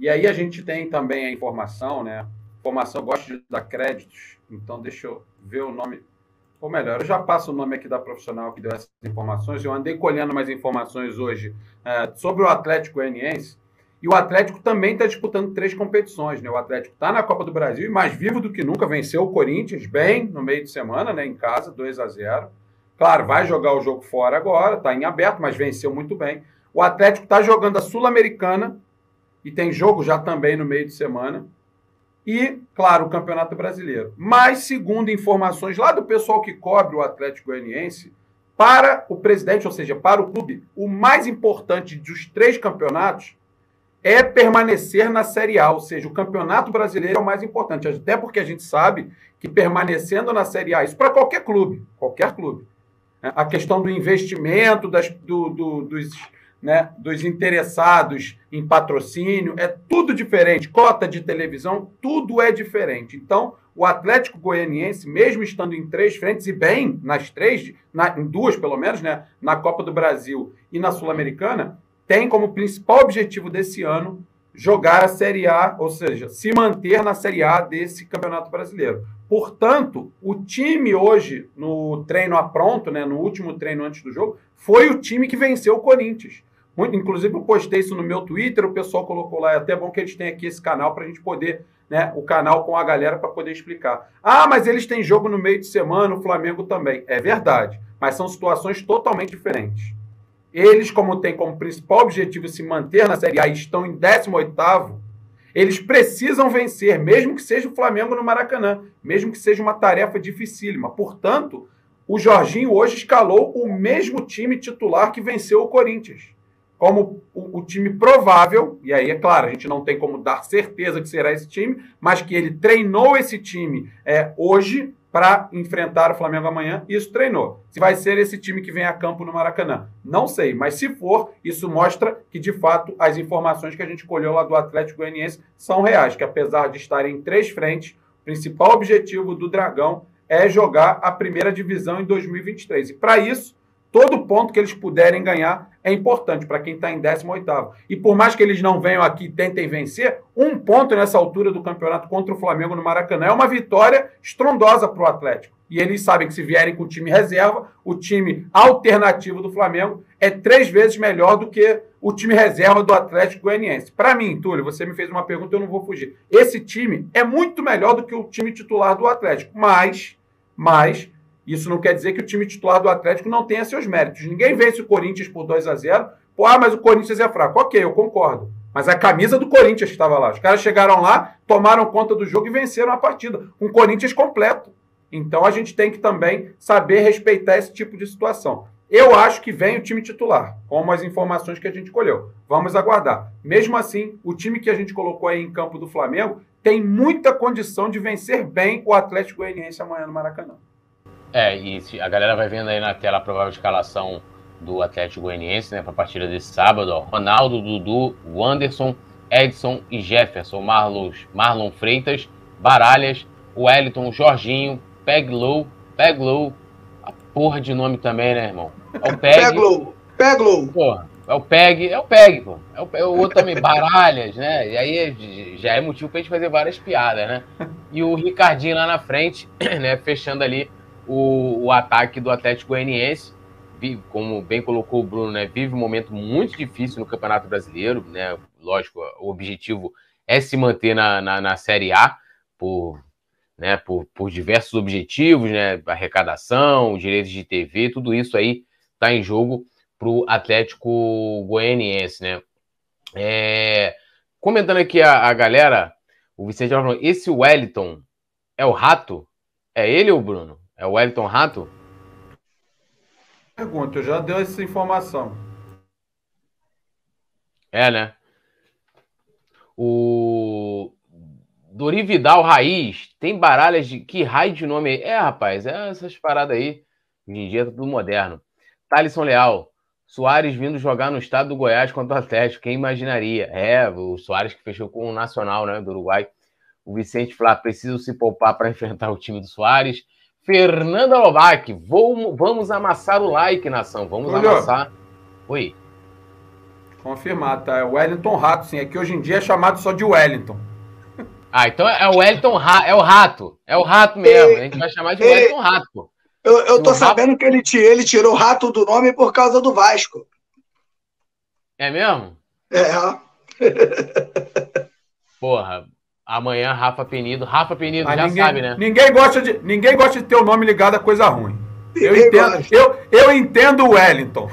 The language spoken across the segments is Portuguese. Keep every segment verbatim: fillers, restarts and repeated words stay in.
E aí a gente tem também a informação, né? Informação, eu gosto de dar créditos, então deixa eu ver o nome. Ou melhor, eu já passo o nome aqui da profissional que deu essas informações. Eu andei colhendo mais informações hoje é, sobre o Atlético Goianiense. E o Atlético também está disputando três competições, né? O Atlético está na Copa do Brasil e mais vivo do que nunca, venceu o Corinthians bem no meio de semana, né? Em casa, dois a zero. Claro, vai jogar o jogo fora agora, está em aberto, mas venceu muito bem. O Atlético está jogando a Sul-Americana e tem jogo já também no meio de semana. E, claro, o Campeonato Brasileiro. Mas, segundo informações lá do pessoal que cobre o Atlético Goianiense, para o presidente, ou seja, para o clube, o mais importante dos três campeonatos é permanecer na Série A, ou seja, o Campeonato Brasileiro é o mais importante, até porque a gente sabe que permanecendo na Série A, isso para qualquer clube, qualquer clube, né? A questão do investimento, das, do, do, dos, né, dos interessados em patrocínio, é tudo diferente, cota de televisão, tudo é diferente. Então, o Atlético Goianiense, mesmo estando em três frentes, e bem nas três, na, em duas pelo menos, né, na Copa do Brasil e na Sul-Americana, tem como principal objetivo desse ano jogar a Série A, ou seja, se manter na Série A desse Campeonato Brasileiro. Portanto, o time hoje, no treino a pronto, né, no último treino antes do jogo, foi o time que venceu o Corinthians. Muito, inclusive, eu postei isso no meu Twitter, o pessoal colocou lá, é até bom que eles tenham aqui esse canal para a gente poder, né, o canal com a galera para poder explicar. Ah, mas eles têm jogo no meio de semana, o Flamengo também. É verdade, mas são situações totalmente diferentes. Eles, como têm como principal objetivo se manter na Série A e estão em décimo oitavo, eles precisam vencer, mesmo que seja o Flamengo no Maracanã, mesmo que seja uma tarefa dificílima. Portanto, o Jorginho hoje escalou o mesmo time titular que venceu o Corinthians, como o, o time provável, e aí, é claro, a gente não tem como dar certeza que será esse time, mas que ele treinou esse time é, hoje para enfrentar o Flamengo amanhã, isso treinou. Se vai ser esse time que vem a campo no Maracanã, não sei, mas se for, isso mostra que, de fato, as informações que a gente colheu lá do Atlético Goianiense são reais, que apesar de estarem em três frentes, o principal objetivo do Dragão é jogar a primeira divisão em dois mil e vinte e três. E para isso, todo ponto que eles puderem ganhar é importante para quem está em décimo oitavo. E por mais que eles não venham aqui e tentem vencer, um ponto nessa altura do campeonato contra o Flamengo no Maracanã é uma vitória estrondosa para o Atlético. E eles sabem que se vierem com o time reserva, o time alternativo do Flamengo é três vezes melhor do que o time reserva do Atlético Goianiense. Para mim, Túlio, você me fez uma pergunta, eu não vou fugir. Esse time é muito melhor do que o time titular do Atlético, mas, mas isso não quer dizer que o time titular do Atlético não tenha seus méritos. Ninguém vence o Corinthians por dois a zero. Pô, ah, mas o Corinthians é fraco. Ok, eu concordo. Mas a camisa do Corinthians estava lá. Os caras chegaram lá, tomaram conta do jogo e venceram a partida. Um Corinthians completo. Então a gente tem que também saber respeitar esse tipo de situação. Eu acho que vem o time titular, como as informações que a gente colheu. Vamos aguardar. Mesmo assim, o time que a gente colocou aí em campo do Flamengo tem muita condição de vencer bem o Atlético Goianiense amanhã no Maracanã. É, e a galera vai vendo aí na tela a provável escalação do Atlético Goianiense, né, para a partida desse sábado, ó. Ronaldo, Dudu, Wanderson, Edson e Jefferson, Marlon, Marlon Freitas, Baralhas, Wellington, Jorginho, Peglow, Peglow, a porra de nome também, né, irmão? É o Peg. Peglow, Peglow. Porra, é o Peg, é o Peg, pô. É o, é o outro também, Baralhas, né? E aí já é motivo pra gente fazer várias piadas, né? E o Ricardinho lá na frente, né, fechando ali O, o ataque do Atlético Goianiense, vive, como bem colocou o Bruno, né, vive um momento muito difícil no Campeonato Brasileiro, né, lógico, o objetivo é se manter na, na, na Série A por, né, por, por diversos objetivos, né, arrecadação, direitos de T V, tudo isso aí está em jogo para o Atlético Goianiense, né. É, comentando aqui a, a galera, o Vicente falou, esse Wellington é o Rato? É ele ou Bruno? É o Wellington Rato? Pergunta, eu já dei essa informação. É, né? O Dorividal Raiz tem baralhas de... Que raio de nome é? É, rapaz, é essas paradas aí. Hoje em dia tá tudo moderno. Thalisson Leal. Soares vindo jogar no estado do Goiás contra o Atlético. Quem imaginaria? É, o Soares que fechou com o Nacional, né, do Uruguai. O Vicente Flá, preciso se poupar para enfrentar o time do Soares. Fernanda Lobac, vou, vamos amassar o like, nação. Vamos Olha, amassar. Oi. Confirmado, tá? É o Wellington Rato, sim. É que hoje em dia é chamado só de Wellington. Ah, então é o Wellington Rato, é o Rato. É o Rato mesmo. A gente vai chamar de Wellington Rato, pô. Eu, eu tô Rato... sabendo que ele, ele tirou o Rato do nome por causa do Vasco. É mesmo? É. Porra, amanhã Rafa Penido. Rafa Penido, Mas já ninguém, sabe, né? Ninguém gosta, de, ninguém gosta de ter o nome ligado a coisa ruim. Eu Ninguém entendo, gosta. eu, eu entendo o Wellington.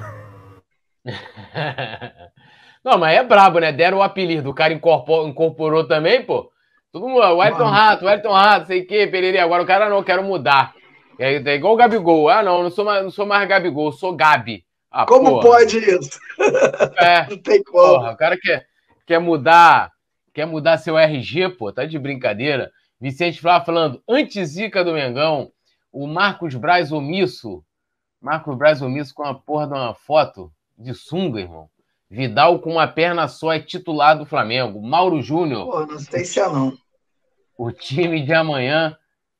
Não, mas é brabo, né? Deram o apelido. O cara incorporou, incorporou também, pô. Todo mundo, Wellington Rato, Wellington Rato, sei o quê, Pereira. Agora o cara não, quero mudar. É, é igual o Gabigol. Ah, não, não sou mais, não sou mais Gabigol, sou Gabi. Ah, Como porra. pode isso? É, Não tem como. porra, o cara quer, quer mudar, quer mudar seu R G, pô, tá de brincadeira. Vicente Flá falando, anti-zica do Mengão, o Marcos Braz omisso, Marcos Braz omisso com a porra de uma foto de sunga, irmão. Vidal com uma perna só é titular do Flamengo. Mauro Júnior. Pô, não sei se é não. O time de amanhã,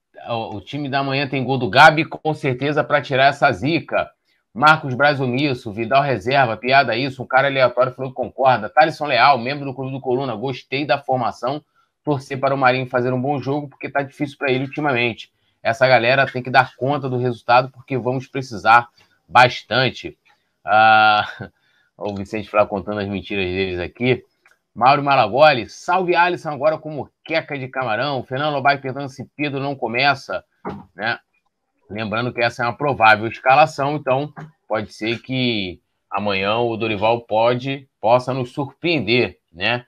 o time da manhã tem gol do Gabi, com certeza para tirar essa zica. Marcos Braz omisso, Vidal reserva, piada isso, um cara aleatório falou que concorda. Thalisson Leal, membro do Clube do Coluna, gostei da formação, torcer para o Marinho fazer um bom jogo, porque tá difícil para ele ultimamente. Essa galera tem que dar conta do resultado, porque vamos precisar bastante. Ah, o Vicente Flá contando as mentiras deles aqui. Mauro Malagoli, salve Alisson agora como queca de camarão. Fernando Lobato perguntando se Pedro não começa, né? Lembrando que essa é uma provável escalação, então pode ser que amanhã o Dorival pode, possa nos surpreender, né?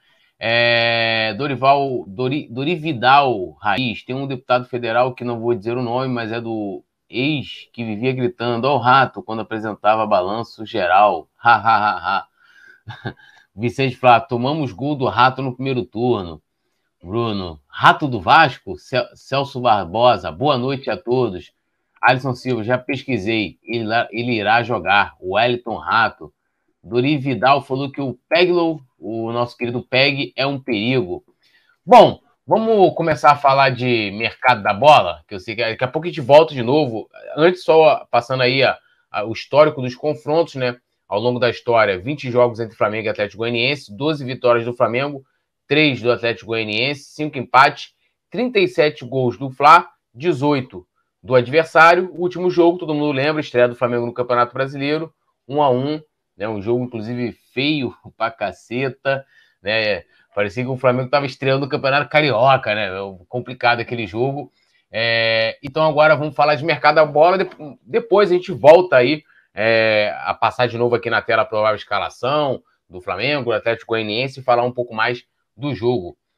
É, Dorival, Dori, Dorividal Raiz, tem um deputado federal que não vou dizer o nome, mas é do ex que vivia gritando ao rato quando apresentava balanço geral. Ha, ha, ha, ha. Vicente Flá, tomamos gol do Rato no primeiro turno. Bruno, Rato do Vasco? Celso Barbosa, boa noite a todos. Alisson Silva, já pesquisei, ele, ele irá jogar. O Wellington Rato. Dori Vidal falou que o Peglow, o nosso querido Peg, é um perigo. Bom, vamos começar a falar de mercado da bola, que eu sei que daqui a pouco a gente volta de novo. Antes, só passando aí a, a, o histórico dos confrontos, né? Ao longo da história, vinte jogos entre Flamengo e Atlético Goianiense, doze vitórias do Flamengo, três do Atlético Goianiense, cinco empates, trinta e sete gols do Fla, dezoito do adversário. O último jogo, todo mundo lembra, estreia do Flamengo no Campeonato Brasileiro, um a um, né? Um jogo, inclusive, feio pra caceta, né? Parecia que o Flamengo estava estreando no Campeonato Carioca, né? Complicado aquele jogo. É... Então agora vamos falar de mercado da bola, depois a gente volta aí É, a passar de novo aqui na tela a provável escalação do Flamengo, do Atlético Goianiense e falar um pouco mais do jogo.